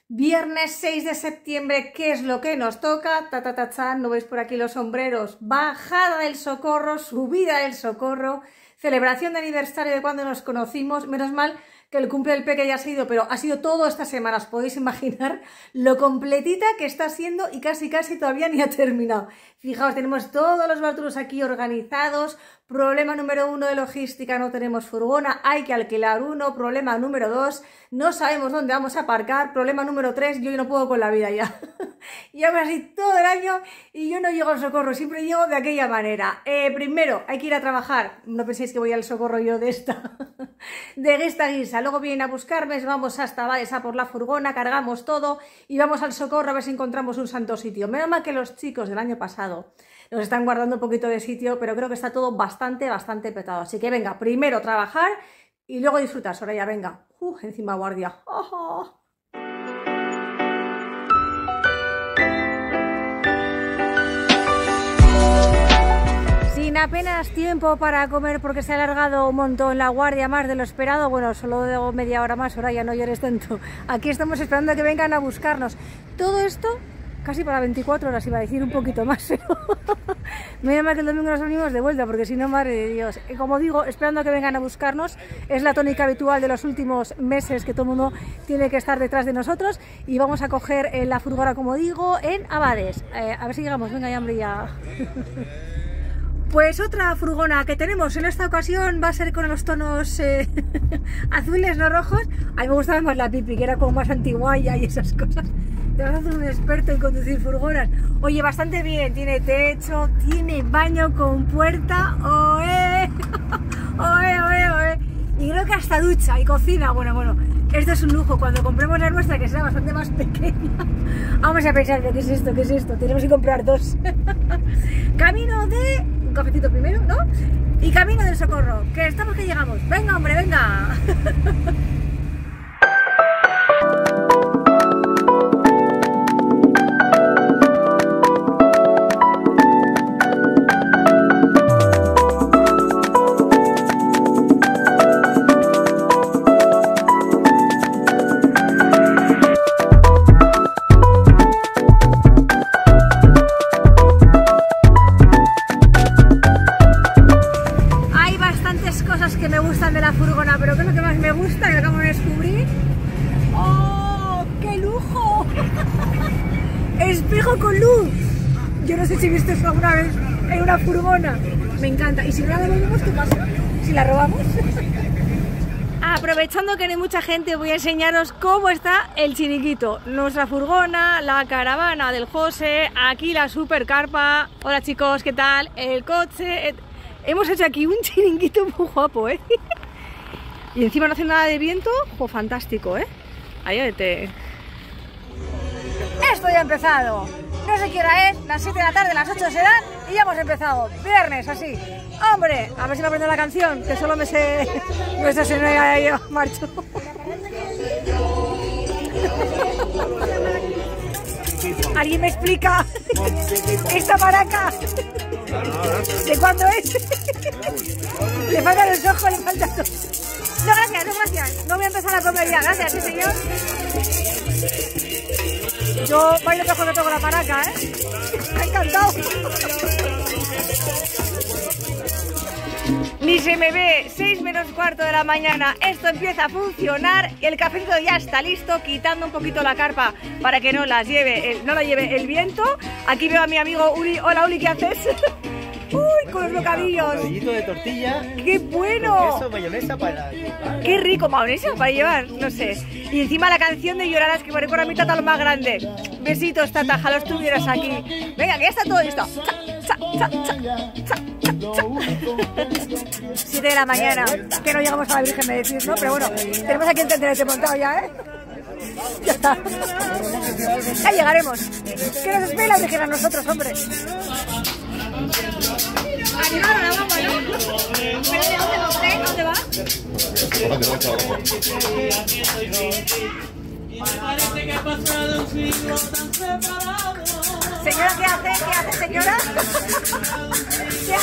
Viernes 6 de septiembre, ¿qué es lo que nos toca? Ta, ¿no veis por aquí los sombreros? Bajada del Socorro, subida del Socorro, celebración de aniversario de cuando nos conocimos. Menos mal que el cumple del peque ya ha sido, pero ha sido todo esta semana. Os podéis imaginar lo completita que está siendo y casi todavía ni ha terminado. Fijaos, tenemos todos los bártulos aquí organizados. Problema número 1 de logística, no tenemos furgona, hay que alquilar uno. Problema número 2, no sabemos dónde vamos a aparcar. Problema número 3, yo no puedo con la vida ya. Llevo así todo el año y yo no llego al Socorro, siempre llego de aquella manera. Primero hay que ir a trabajar, no penséis que voy al Socorro yo de esta guisa. Luego vienen a buscarme, vamos hasta Abades por la furgona, cargamos todo y vamos al Socorro a ver si encontramos un santo sitio. Menos mal que los chicos del año pasado nos están guardando un poquito de sitio, pero creo que está todo bastante petado. Así que venga, primero trabajar y luego disfrutar. Soraya, venga. Encima guardia. ¡Oh! Sin apenas tiempo para comer porque se ha alargado un montón la guardia, más de lo esperado. Bueno, solo de media hora más, Soraya, no llores tanto. Aquí estamos esperando a que vengan a buscarnos. Todo esto casi para 24 horas, iba a decir un poquito más, pero menos mal que el domingo nos venimos de vuelta, porque si no, madre de Dios. Como digo, esperando a que vengan a buscarnos, es la tónica habitual de los últimos meses que todo el mundo tiene que estar detrás de nosotros, y vamos a coger la furgona, como digo, en Abades. A ver si llegamos, venga ya, hombre, ya. Pues otra furgona que tenemos en esta ocasión va a ser con los tonos azules, no rojos. A mí me gustaba más la Pipi, que era como más antiguaya y esas cosas. Te vas a hacer un experto en conducir furgonas. Oye, bastante bien, tiene techo, tiene baño con puerta. ¡Oe! ¡Oe! Y creo que hasta ducha y cocina. Bueno, esto es un lujo. Cuando compremos la nuestra, que será bastante más pequeña, vamos a pensar, ¿qué es esto? Tenemos que comprar dos. Camino de un cafecito primero, ¿no? Y camino del Socorro, que estamos que llegamos. Venga, hombre, venga. Espejo con luz. Yo no sé si viste eso alguna vez en una furgona. Me encanta. ¿Y si no la devolvemos, qué pasa? ¿Si la robamos? Aprovechando que no hay mucha gente, voy a enseñaros cómo está el chiringuito. Nuestra furgona, la caravana del José, aquí la super carpa. Hola chicos, ¿qué tal? El coche. Hemos hecho aquí un chiringuito muy guapo, ¿eh? Y encima no hace nada de viento. ¡Jo, fantástico, eh! Ahí vete. Esto ya ha empezado. No sé qué hora es, las 7 de la tarde, las 8 serán y ya hemos empezado. Viernes, así. Hombre, a ver si me aprendo la canción, que solo me sé nuestra señora y yo marcho. ¿Alguien me explica esta maraca? ¿De cuándo es? Le faltan los ojos, le falta todo. No, gracias. No voy a empezar a comer ya. Gracias, sí, señor. Yo bailo mejor que toco la maraca, ¿eh? Me ha encantado. Ni se me ve, 6 menos cuarto de la mañana. Esto empieza a funcionar y el cafecito ya está listo, quitando un poquito la carpa para que no la lleve el viento. Aquí veo a mi amigo Uri. Hola Uri, ¿qué haces? Uy, con los bocadillos. Un rollito de tortilla. ¡Qué bueno! Con queso, mayonesa para llevar. ¡Qué rico! Mayonesa para llevar, no sé. Y encima la canción de Llorarás, que me recuerda a mi tata lo más grande. Besitos, tata, ojalá estuvieras aquí. Venga, que ya está todo listo. 7 de la mañana, que no llegamos a la Virgen, me decís, ¿no? Pero bueno, tenemos aquí el tenderete montado ya, ¿eh? Ya está. Ya llegaremos. ¿Qué nos espera la Virgen a nosotros, hombre? Animar, ahora vamos, ¿no? ¿Pero de dónde va? Señora, ¿qué hace? ¿Qué hace, señora? ¿Qué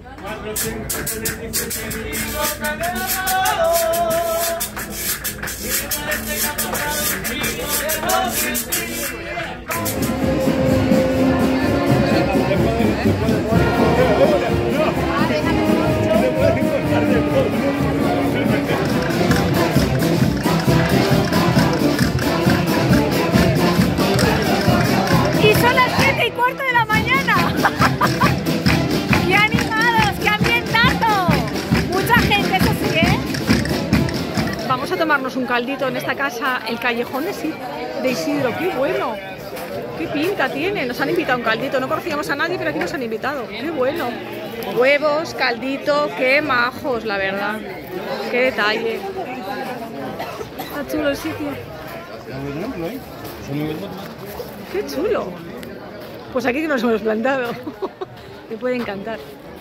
hace? Y son las 7:15 de la mañana. ¡Qué animados! ¡Qué ambientazo! Mucha gente, eso sí, ¿eh? Vamos a tomarnos un caldito en esta casa, el Callejón de Isidro. ¡Qué bueno! ¡Qué pinta tiene! Nos han invitado a un caldito. No conocíamos a nadie, pero aquí nos han invitado. ¡Qué bueno! Huevos, caldito, qué majos, la verdad. ¡Qué detalle! Está chulo el sitio. ¡Qué chulo! Pues aquí que nos hemos plantado. Me puede encantar.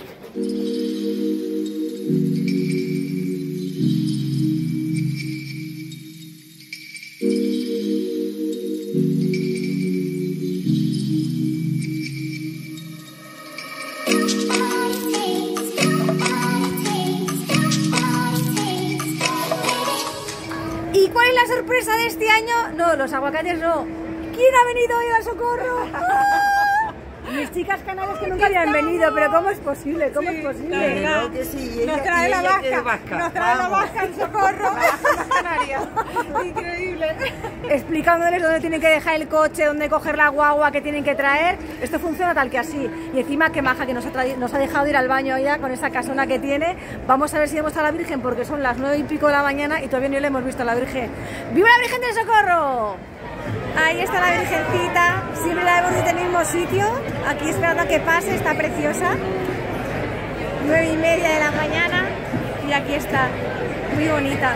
¿Y cuál es la sorpresa de este año? No, los aguacates no. ¿Quién ha venido hoy al Socorro? ¡Ah! Mis chicas canarias que nunca habían venido, pero ¿cómo es posible? ¿Cómo es posible? Claro que sí, Nos trae la vasca, nos trae la vasca en Socorro. Canarias. Increíble. Explicándoles dónde tienen que dejar el coche, dónde coger la guagua que tienen que traer. Esto funciona tal que así. Y encima qué maja que nos ha dejado ir al baño ya con esa casona que tiene. Vamos a ver si vemos a la Virgen porque son las 9:00 de la mañana y todavía no le hemos visto a la Virgen. ¡Viva la Virgen del Socorro! Ahí está la Virgencita, siempre la vemos desde el mismo sitio, aquí esperando a que pase, está preciosa. 9:30 de la mañana y aquí está, muy bonita.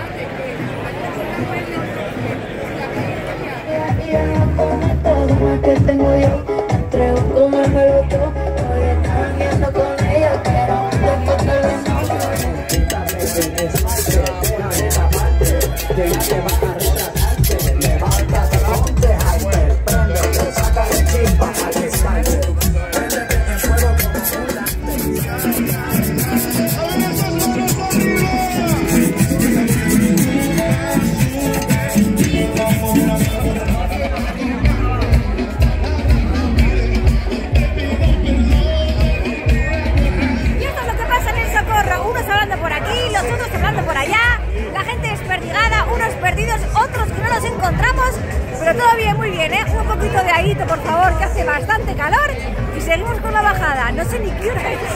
Pero todo bien, muy bien, ¿eh? Un poquito de airito, por favor, que hace bastante calor. Y seguimos con la bajada. No sé ni qué hora es.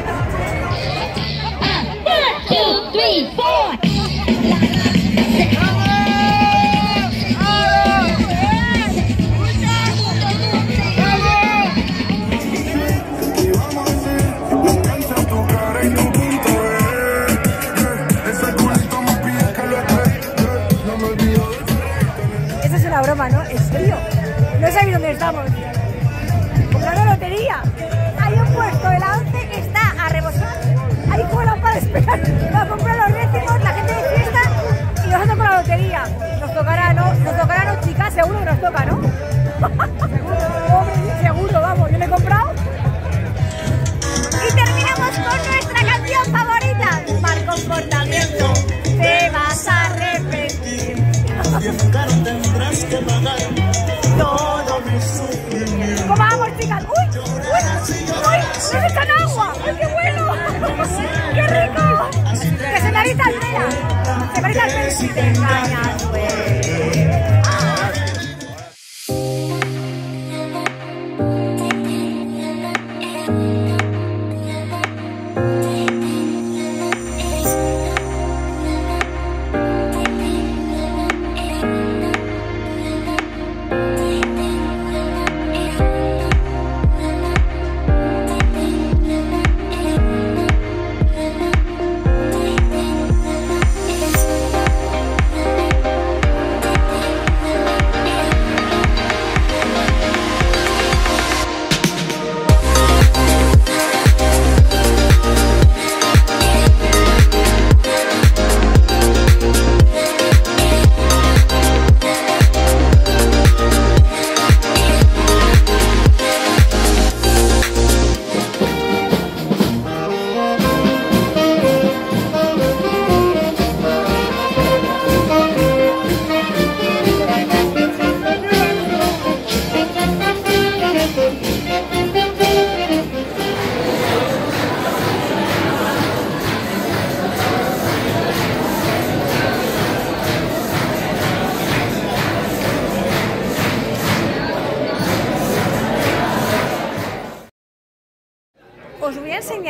1, 2, 3, 4. Broma, ¿no? ¿En serio? No sabéis dónde estamos. Comprando lotería. Hay un puesto de la 11 que está a rebosar. Hay cola para esperar para comprar los décimos, la gente de fiesta y nosotros con la lotería. Nos tocará, ¿no? Nos tocará, ¿no, chicas? Seguro que nos toca, ¿no? Hombre, seguro, vamos, yo le he comprado. Y terminamos con nuestra canción favorita. Mal comportamiento, te vas a arrepentir. Tendrás que pagar todo mi sufrimiento. ¿Cómo vamos, chicas? ¡Uy! ¡Uy! ¡Uy! ¡Nos echan agua! ¡Ay, qué bueno! ¡Qué rico! Que se me eriza el pelo. Se me eriza el pelo si te engañas, pues.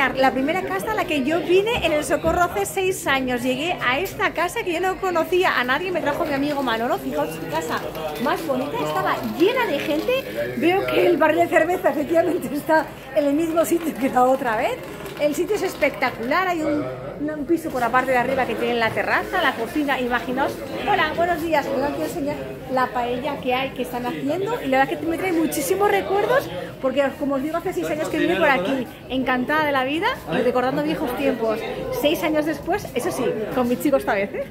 enseñar la primera casa a la que yo vine en el Socorro hace 6 años. Llegué a esta casa que yo no conocía a nadie, me trajo mi amigo Manolo. Fijaos, su casa más bonita, estaba llena de gente. Veo que el barril de cerveza efectivamente está en el mismo sitio que la otra vez. El sitio es espectacular, hay un piso por la parte de arriba que tiene la terraza, la cocina, imaginaos. Hola, buenos días, os quiero enseñar la paella que están haciendo y la verdad es que me trae muchísimos recuerdos porque, como os digo, hace 6 años que vine por aquí, encantada de la vida y recordando viejos tiempos. 6 años después, eso sí, con mis chicos esta vez, ¿eh?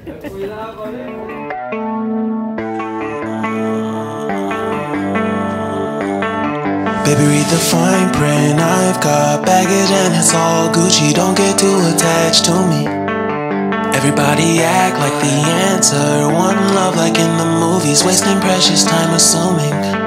Baby, read the fine print. I've got baggage and it's all Gucci. Don't get too attached to me. Everybody act like the answer. One love like in the movies. Wasting precious time assuming